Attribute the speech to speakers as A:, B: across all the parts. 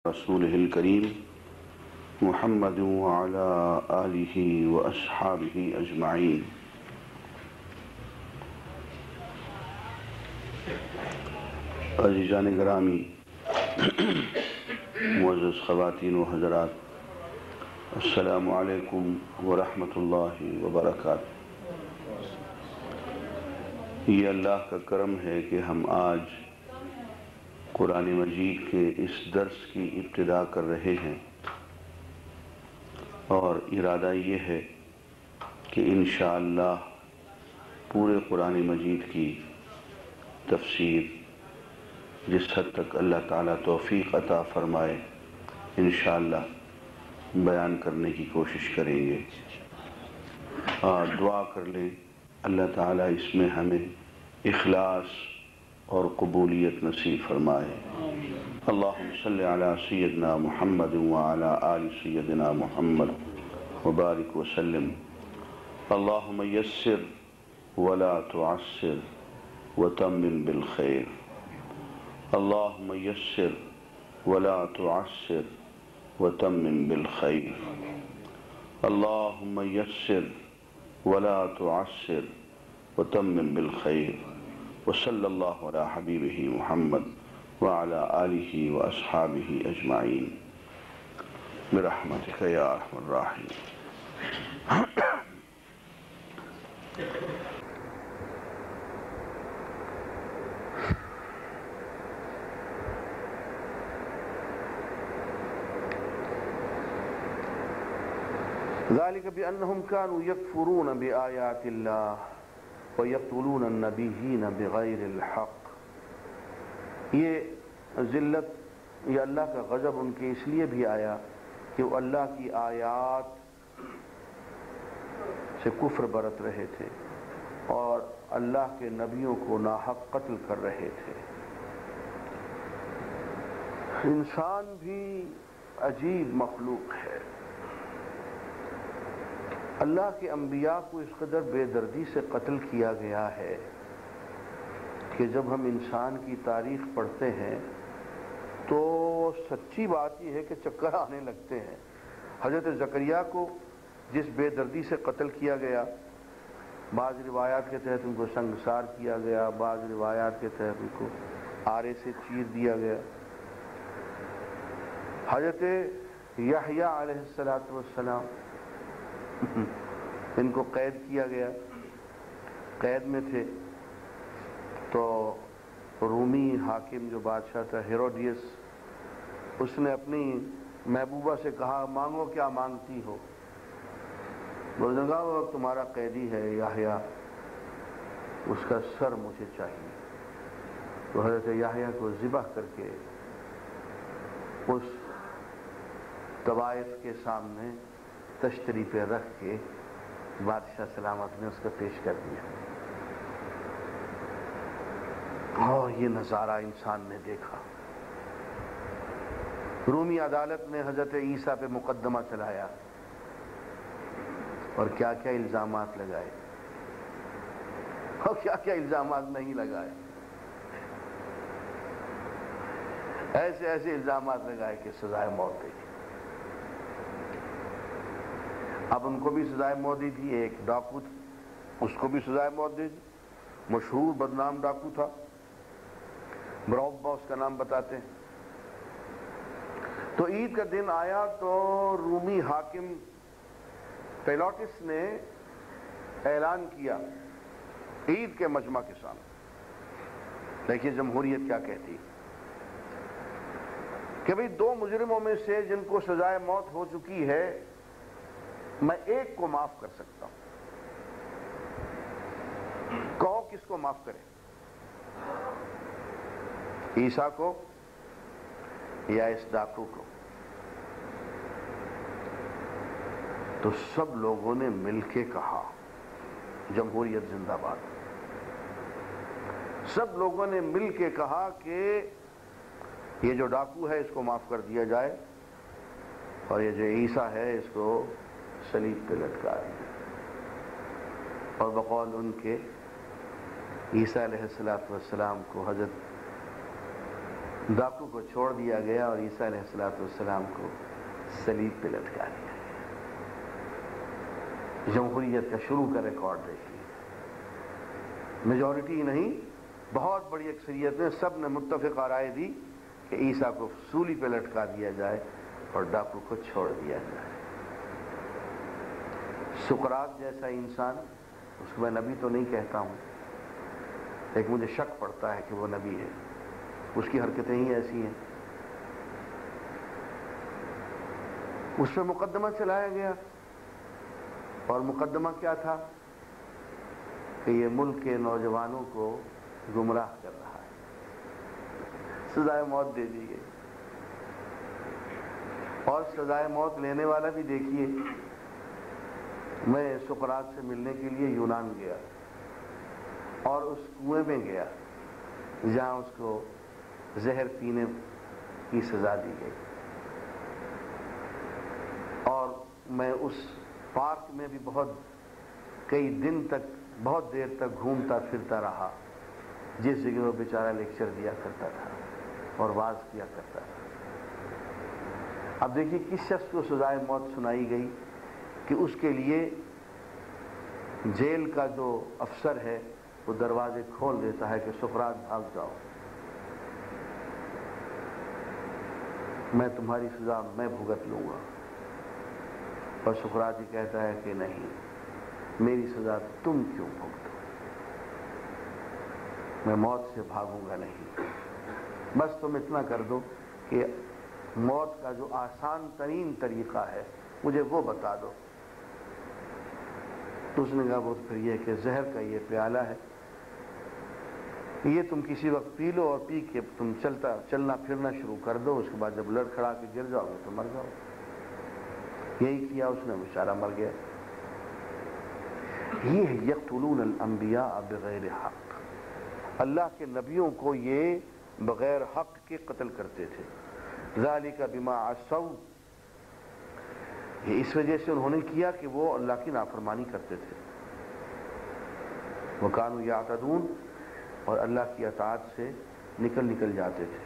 A: رسوله الكريم محمد وعلى آله وأصحابه أجمعين. عزیزان گرامی، معزز خواتین و حضرات، السلام علیکم ورحمۃ اللہ وبرکاتہ۔ یہ اللہ کا کرم ہے کہ ہم آج قرآن مجید کے اس درس کی ابتدا کر رہے ہیں، اور ارادہ یہ ہے کہ انشاءاللہ پورے قرآن مجید کی تفسیر جس حد تک اللہ تعالیٰ توفیق عطا فرمائے انشاءاللہ بیان کرنے کی کوشش کریں گے۔ دعا کر لیں اللہ تعالیٰ اس میں ہمیں اخلاص اور قبولیت نصیب فرمائے۔ اللہم صلی علی سیدنا محمد وعلی آل سیدنا محمد وبارک وسلم۔ اللہم یسر ولا تعسر وتمم بالخیر۔ اللہم یسر ولا تعسر وتمم بالخیر۔ اللہم یسر ولا تعسر وتمم بالخیر۔ وصلی اللہ علی حبیبہ محمد وعلی آلہ واصحابہ اجمعین برحمتک یا ارحم الراحمین۔ ذلك بأنهم كانوا يكفرون بآيات الله وَيَقْتُلُونَ النَّبِيِّينَ بِغَيْرِ الْحَقِّ۔ یہ ذلت یا اللہ کا غضب ان کے اس لیے بھی آیا کہ وہ اللہ کی آیات سے کفر برت رہے تھے اور اللہ کے نبیوں کو ناحق قتل کر رہے تھے۔ انسان بھی عجیب مخلوق ہے۔ اللہ کے انبیاء کو اس قدر بے دردی سے قتل کیا گیا ہے کہ جب ہم انسان کی تاریخ پڑھتے ہیں تو سچی بات یہ ہے کہ چکر آنے لگتے ہیں۔ حضرت زکریا کو جس بے دردی سے قتل کیا گیا، بعض روایات کے تحت ان کو سنگسار کیا گیا، بعض روایات کے تحت ان کو آرے سے چیر دیا گیا۔ حضرت یحییٰ علیہ السلام ان کو قید کیا گیا، قید میں تھے تو رومی حاکم جو بادشاہ تھا ہیروڈیس، اس نے اپنی محبوبہ سے کہا مانگو کیا مانگتی ہو؟ اس نے کہا وہ تمہارا قیدی ہے یحییٰ، اس کا سر مجھے چاہیے۔ تو حضرت یحییٰ کو ذبح کر کے اس طوائف کے سامنے تشتری پہ رکھ کے بادشاہ سلامت نے اس کو پیش کر دیا۔ اور یہ نظارہ انسان نے دیکھا۔ رومی عدالت نے حضرت عیسیٰ پہ مقدمہ چلایا اور کیا کیا الزامات لگائے اور کیا کیا الزامات نہیں لگائے۔ ایسے ایسے الزامات لگائے کہ سزائے موت دی۔ اب ان کو بھی سزائے موت دی تھی۔ ایک ڈاکو تھا، اس کو بھی سزائے موت دی تھی، مشہور بدنام ڈاکو تھا، بروبا اس کا نام بتاتے ہیں۔ تو عید کا دن آیا تو رومی حاکم پیلاٹس نے اعلان کیا عید کے مجمع کے سامنے، دیکھیے جمہوریت کیا کہتی کہ بھئی دو مجرموں میں سے جن کو سزائے موت ہو چکی ہے میں ایک کو معاف کر سکتا ہوں، کہو کس کو معاف کرے، عیسیٰ کو یا اس ڈاکو کو؟ تو سب لوگوں نے مل کے کہا جمہوریت زندہ باد۔ سب لوگوں نے مل کے کہا کہ یہ جو ڈاکو ہے اس کو معاف کر دیا جائے اور یہ جو عیسیٰ ہے اس کو صلیب پہ لٹکا دیا۔ اور بقول ان کے عیسیٰ علیہ السلام کو حضرت ڈاکو کو چھوڑ دیا گیا اور عیسیٰ علیہ السلام کو صلیب پہ لٹکا دیا گیا۔ جمہوریت کا شروع کا ریکارڈ دیکھیے، میجورٹی نہیں، بہت بڑی اکثریت نے سب نے متفقہ رائے دی کہ عیسیٰ کو سولی پہ لٹکا دیا جائے اور ڈاکو کو چھوڑ دیا جائے۔ سقراط جیسا انسان، اس کو میں نبی تو نہیں کہتا ہوں، لیکن مجھے شک پڑتا ہے کہ وہ نبی ہے، اس کی حرکتیں ہی ایسی ہیں۔ اس پہ مقدمہ چلایا گیا، اور مقدمہ کیا تھا کہ یہ ملک کے نوجوانوں کو گمراہ کر رہا ہے۔ سزائے موت دے دی گئی، اور سزائے موت لینے والا بھی دیکھیے، میں سقراط سے ملنے کے لیے یونان گیا اور اس کنویں میں گیا جہاں اس کو زہر پینے کی سزا دی گئی، اور میں اس پارک میں بھی کئی دن تک بہت دیر تک گھومتا پھرتا رہا، جس جگہ وہ بیچارہ لیکچر دیا کرتا تھا اور واعظ کیا کرتا تھا۔ اب دیکھیے کس شخص کو سزائے موت سنائی گئی کہ اس کے لیے جیل کا جو افسر ہے وہ دروازے کھول دیتا ہے کہ سقراط بھاگ جاؤ، میں تمہاری سزا میں بھگت لوں گا، اور سقراط یہ کہتا ہے کہ نہیں، میری سزا تم کیوں بھگتو، میں موت سے بھاگوں گا نہیں، بس تم اتنا کر دو کہ موت کا جو آسان ترین طریقہ ہے مجھے وہ بتا دو۔ تو اس نے کہا وہ پھر یہ کہ زہر کا یہ پیالہ ہے، یہ تم کسی وقت پی لو اور پی کے تم چلنا پھرنا شروع کر دو، اس کے بعد جب لڑکھڑا کے گر جاؤ گے تو مر جاؤ۔ یہی کیا اس نے، بیچارہ مر گیا۔ یہ ہے یقتلون الانبیاء بغیر حق، اللہ کے نبیوں کو یہ بغیر حق کے قتل کرتے تھے۔ ذالک بما عصوا، یہ اس وجہ سے انہوں نے کیا کہ وہ اللہ کی نافرمانی کرتے تھے، وکانوا یعتدون، اور اللہ کی اطاعت سے نکل جاتے تھے۔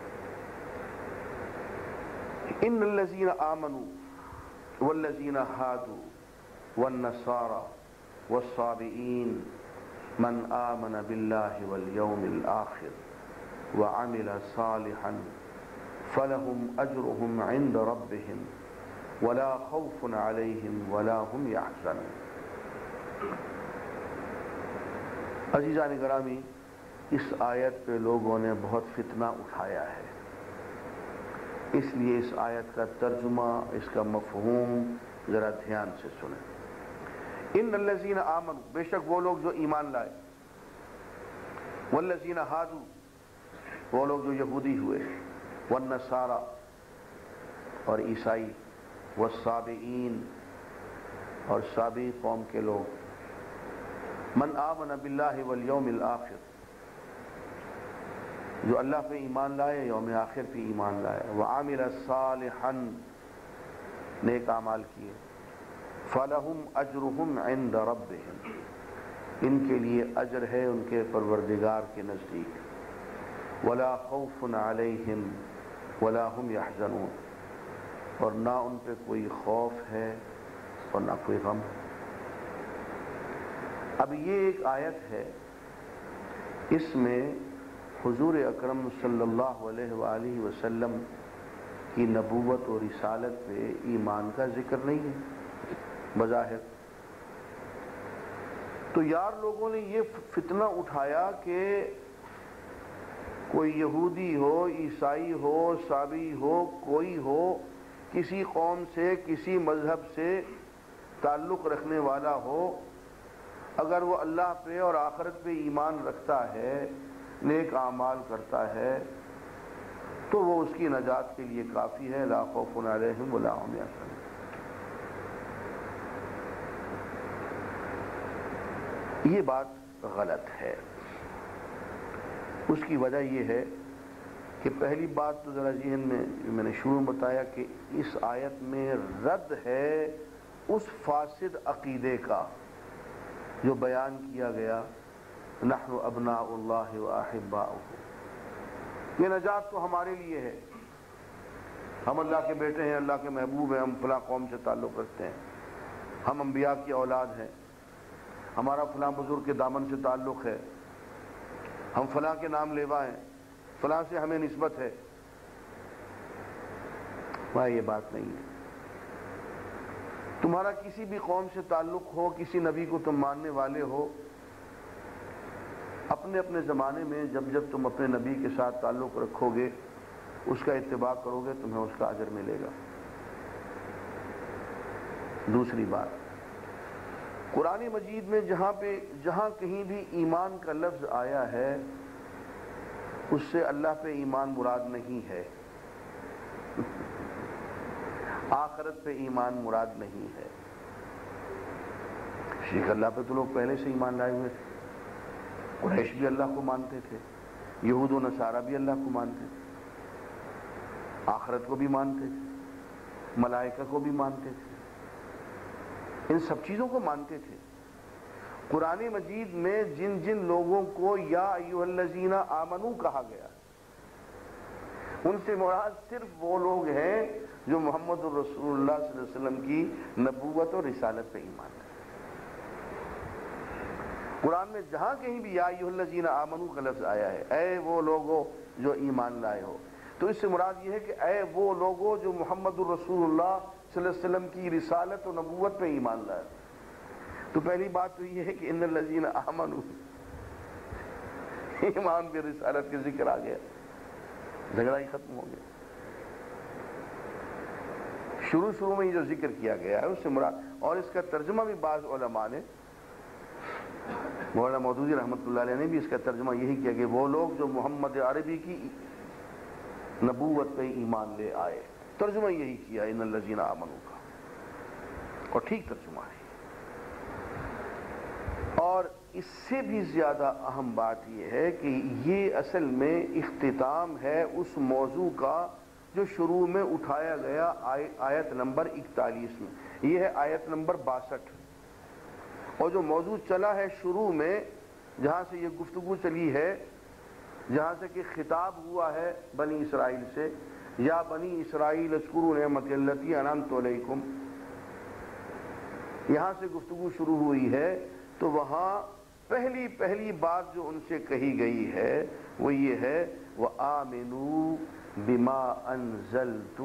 A: ان الذین آمنوا والذین ہادوا والنصارى والصابئین من آمن باللہ والیوم الآخر وعمل صالحا فلهم اجرهم عند ربهم ولا خوف عليهم ولا هم يحزنون۔ عزیزان گرامی، اس آیت پہ لوگوں نے بہت فتنہ اٹھایا ہے، اس لیے اس آیت کا ترجمہ، اس کا مفہوم ذرا دھیان سے سنیں۔ ان الذین آمنوا، بے شک وہ لوگ جو ایمان لائے، والذین ہادوا، وہ لوگ جو یہودی ہوئے، والنصارى، اور عیسائی، والصابئین، اور صابئی قوم کے لوگ، من آمن باللہ والیوم الآخر، جو اللہ پہ ایمان لائے، یوم آخر پہ ایمان لائے، وعمل صالحا، نیک اعمال کیے، فلہم اجرہم عند ربہم، ان کے لیے اجر ہے ان کے پروردگار کے نزدیک، ولا خوف علیہم ولا هم يحزنون، اور نہ ان پہ کوئی خوف ہے اور نہ کوئی غم۔ اب یہ ایک آیت ہے، اس میں حضور اکرم صلی اللہ علیہ وآلہ وسلم کی نبوت اور رسالت پہ ایمان کا ذکر نہیں ہے بظاہر۔ تو یار لوگوں نے یہ فتنہ اٹھایا کہ کوئی یہودی ہو، عیسائی ہو، صابئی ہو، کوئی ہو، کسی قوم سے، کسی مذہب سے تعلق رکھنے والا ہو، اگر وہ اللہ پہ اور آخرت پہ ایمان رکھتا ہے، نیک اعمال کرتا ہے، تو وہ اس کی نجات کے لیے کافی ہے، لا خوف علیہم ولا هم يحزنون۔ یہ بات غلط ہے۔ اس کی وجہ یہ ہے کہ پہلی بات تو ذرا ذہن میں نے شروع میں بتایا کہ اس آیت میں رد ہے اس فاسد عقیدے کا جو بیان کیا گیا، نحن ابناء اللہ واحباؤہ، یہ نجات تو ہمارے لیے ہے، ہم اللہ کے بیٹے ہیں، اللہ کے محبوب ہیں، ہم فلاں قوم سے تعلق رکھتے ہیں، ہم انبیاء کی اولاد ہیں، ہمارا فلاں بزرگ کے دامن سے تعلق ہے، ہم فلاں کے نام لیوا ہیں، فلاں سے ہمیں نسبت ہے۔ بھائی یہ بات نہیں ہے۔ تمہارا کسی بھی قوم سے تعلق ہو، کسی نبی کو تم ماننے والے ہو، اپنے اپنے زمانے میں جب جب تم اپنے نبی کے ساتھ تعلق رکھو گے، اس کا اتباع کرو گے، تمہیں اس کا اجر ملے گا۔ دوسری بات، قرآن مجید میں جہاں کہیں بھی ایمان کا لفظ آیا ہے، اس سے اللہ پہ ایمان مراد نہیں ہے، آخرت پہ ایمان مراد نہیں ہے۔ شیخ اللہ پہ تو لوگ پہلے سے ایمان لائے ہوئے تھے، قریش بھی اللہ کو مانتے تھے، یہود و نصارہ بھی اللہ کو مانتے تھے، آخرت کو بھی مانتے تھے، ملائکہ کو بھی مانتے تھے، ان سب چیزوں کو مانتے تھے۔ قرآن مجید میں جن جن لوگوں کو یا ایھا الذین آمنو کہا گیا، ان سے مراد صرف وہ لوگ ہیں جو محمد الرسول اللہ صلی اللہ علیہ وسلم کی نبوت اور رسالت پہ ایمان رکھتے ہیں۔ قرآن میں جہاں کہیں بھی یا ایھا الذین آمنو کا لفظ آیا ہے، اے وہ لوگو جو ایمان لائے ہو، تو اس سے مراد یہ ہے کہ اے وہ لوگو جو محمد الرسول اللہ صلی اللہ علیہ وسلم کی رسالت و نبوت پہ ایمان لائے۔ تو پہلی بات تو یہ ہے کہ ان الذین آمنو، ایمان پہ رسالت کے ذکر آ گیا، جھگڑا ہی ختم ہو گیا۔ شروع میں یہ جو ذکر کیا گیا ہے اس سے مراد، اور اس کا ترجمہ بھی بعض علماء نے، مولانا مودودی رحمۃ اللہ علیہ نے بھی اس کا ترجمہ یہی کیا کہ وہ لوگ جو محمد عربی کی نبوت پہ ایمان لے آئے، ترجمہ یہی کیا ان الذین آمنو کا، اور ٹھیک ترجمہ ہے۔ اور اس سے بھی زیادہ اہم بات یہ ہے کہ یہ اصل میں اختتام ہے اس موضوع کا جو شروع میں اٹھایا گیا آیت نمبر 41 میں، یہ ہے آیت نمبر 62، اور جو موضوع چلا ہے شروع میں، جہاں سے یہ گفتگو چلی ہے، جہاں سے کہ خطاب ہوا ہے بنی اسرائیل سے، یا بنی اسرائیل اذکروا نعمتی التی انعمت علیکم، یہاں سے گفتگو شروع ہوئی ہے، تو وہاں پہلی بات جو ان سے کہی گئی ہے وہ یہ ہے وَآمِنُوا بِمَا أَنزَلْتُ،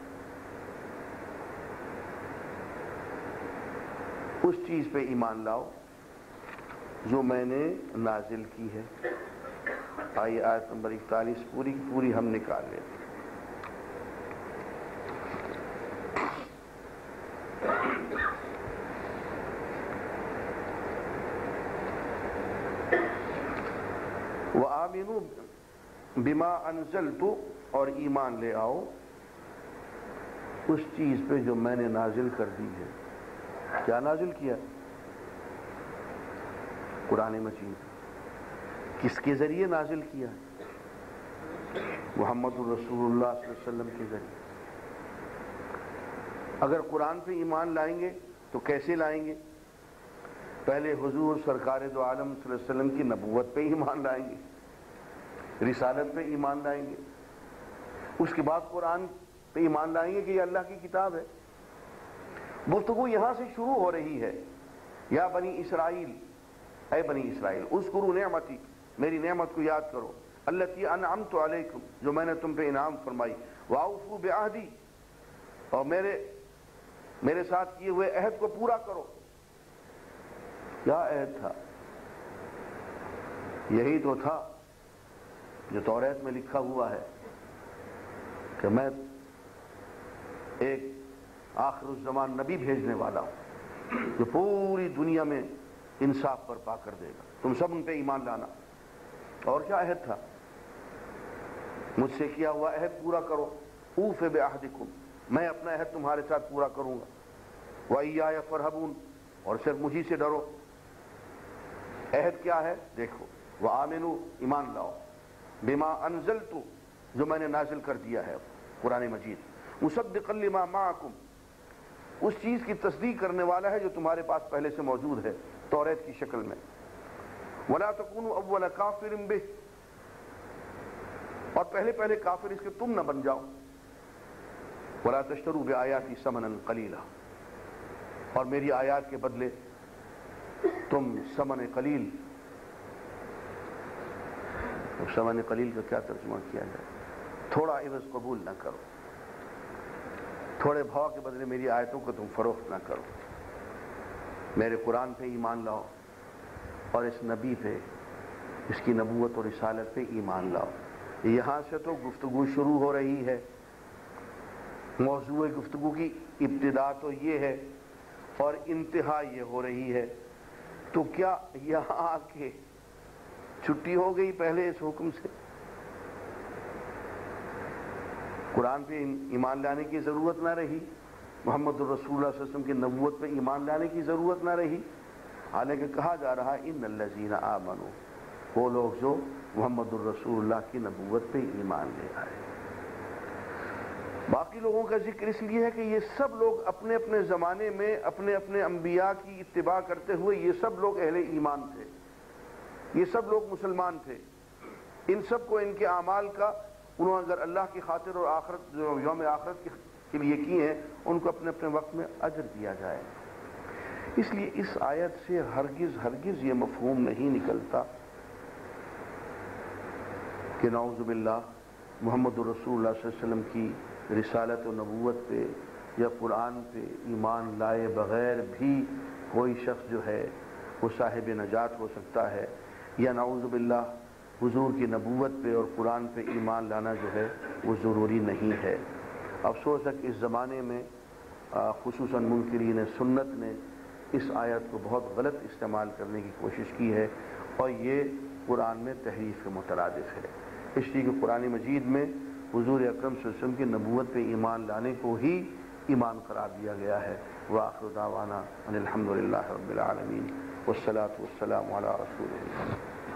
A: اس چیز پہ ایمان لاؤ جو میں نے نازل کی ہے۔ آئیے آیت نمبر 41 پوری کی پوری ہم نکال لیتے ہیں۔ وَآمِنُوا بِمَا أَنزَلْتُ، اور ایمان لے آؤ اس چیز پہ جو میں نے نازل کر دی ہے۔ کیا نازل کیا؟ قرآن مجید۔ کس کے ذریعے نازل کیا؟ محمد الرسول اللہ صلی اللہ علیہ وسلم کے ذریعے۔ اگر قرآن پہ ایمان لائیں گے تو کیسے لائیں گے؟ پہلے حضور سرکار دو عالم صلی اللہ علیہ وسلم کی نبوت پہ ایمان لائیں گے، رسالت پہ ایمان لائیں گے، اس کے بعد قرآن پہ ایمان لائیں گے کہ یہ اللہ کی کتاب ہے۔ گفتگو یہاں سے شروع ہو رہی ہے، یا بنی اسرائیل، اے بنی اسرائیل اذکروا نعمتی، میری نعمت کو یاد کرو، التی انعمت علیکم، جو میں نے تم پہ انعام فرمائی، واوفوا بعہدی، اور میرے ساتھ کیے ہوئے عہد کو پورا کرو۔ کیا عہد تھا؟ یہی تو تھا جو توریت میں لکھا ہوا ہے کہ میں ایک آخر الزمان نبی بھیجنے والا ہوں جو پوری دنیا میں انصاف برپا کر دے گا، تم سب ان پہ ایمان لانا۔ اور کیا عہد تھا؟ مجھ سے کیا ہوا عہد پورا کرو، اوف بعہدکم، میں اپنا عہد تمہارے ساتھ پورا کروں گا، وَإِيَّايَ فَارْهَبُونَ، اور صرف مجھی سے ڈرو۔ عہد کیا ہے؟ دیکھو، وَآمِنُوا، ایمان لاؤ، بِمَا أَنزَلْتُ، جو میں نے نازل کر دیا ہے قرآن مجید، مُصَدِّقًا لِمَا مَعَكُمْ، اس چیز کی تصدیق کرنے والا ہے جو تمہارے پاس پہلے سے موجود ہے توریت کی شکل میں۔ وَلَا تَكُونُوا أَوَّلَ كَافِرٍ بِهِ، اور پہلے پہلے کافر اس کے تم نہ بن جاؤ. وَلَا تَشْتَرُوا بِآيَاتِي ثَمَنًا قَلِيلًا، اور میری آیات کے بدلے تم ثمن قلیل. ثمن قلیل کا کیا ترجمہ کیا جائے؟ تھوڑا عوض قبول نہ کرو، تھوڑے بھاؤ کے بدلے میری آیتوں کو تم فروخت نہ کرو. میرے قرآن پہ ایمان لاؤ اور اس نبی پہ، اس کی نبوت اور رسالت پہ ایمان لاؤ. یہاں سے تو گفتگو شروع ہو رہی ہے. موضوع گفتگو کی ابتدا تو یہ ہے اور انتہا یہ ہو رہی ہے. تو کیا یہاں آ کے چھٹی ہو گئی پہلے اس حکم سے؟ قرآن پہ ایمان لانے کی ضرورت نہ رہی، محمد الرسول اللہ صلی اللہ علیہ وسلم کی نبوت پہ ایمان لانے کی ضرورت نہ رہی. حالانکہ کہا جا رہا ان الذین آمنوا، وہ لوگ جو محمد الرسول اللہ کی نبوت پہ ایمان لے آئے. باقی لوگوں کا ذکر اس لیے ہے کہ یہ سب لوگ اپنے اپنے زمانے میں اپنے اپنے انبیاء کی اتباع کرتے ہوئے یہ سب لوگ اہل ایمان تھے، یہ سب لوگ مسلمان تھے. ان سب کو ان کے اعمال کا انہوں نے اگر اللہ کی خاطر اور آخرت جو یوم آخرت کے لیے کیے ہیں ان کو اپنے اپنے وقت میں اجر دیا جائے. اس لیے اس آیت سے ہرگز یہ مفہوم نہیں نکلتا کہ نعوذ باللہ محمد الرسول اللہ صلی اللہ علیہ وسلم کی رسالت و نبوت پہ یا قرآن پہ ایمان لائے بغیر بھی کوئی شخص جو ہے وہ صاحب نجات ہو سکتا ہے، یا نعوذ باللہ حضور کی نبوت پہ اور قرآن پہ ایمان لانا جو ہے وہ ضروری نہیں ہے. افسوس ہے کہ اس زمانے میں خصوصاً منکرین سنت نے اس آیت کو بہت غلط استعمال کرنے کی کوشش کی ہے اور یہ قرآن میں تحریف کے مترادف ہے. اس لیے کہ قرآن مجید میں حضور اکرم صلی اللہ علیہ وسلم کی نبوت پہ ایمان لانے کو ہی ایمان قرار دیا گیا ہے. وآخر دعوانا ان الحمد للہ رب العالمین والصلاة والسلام علی رسول اللہ.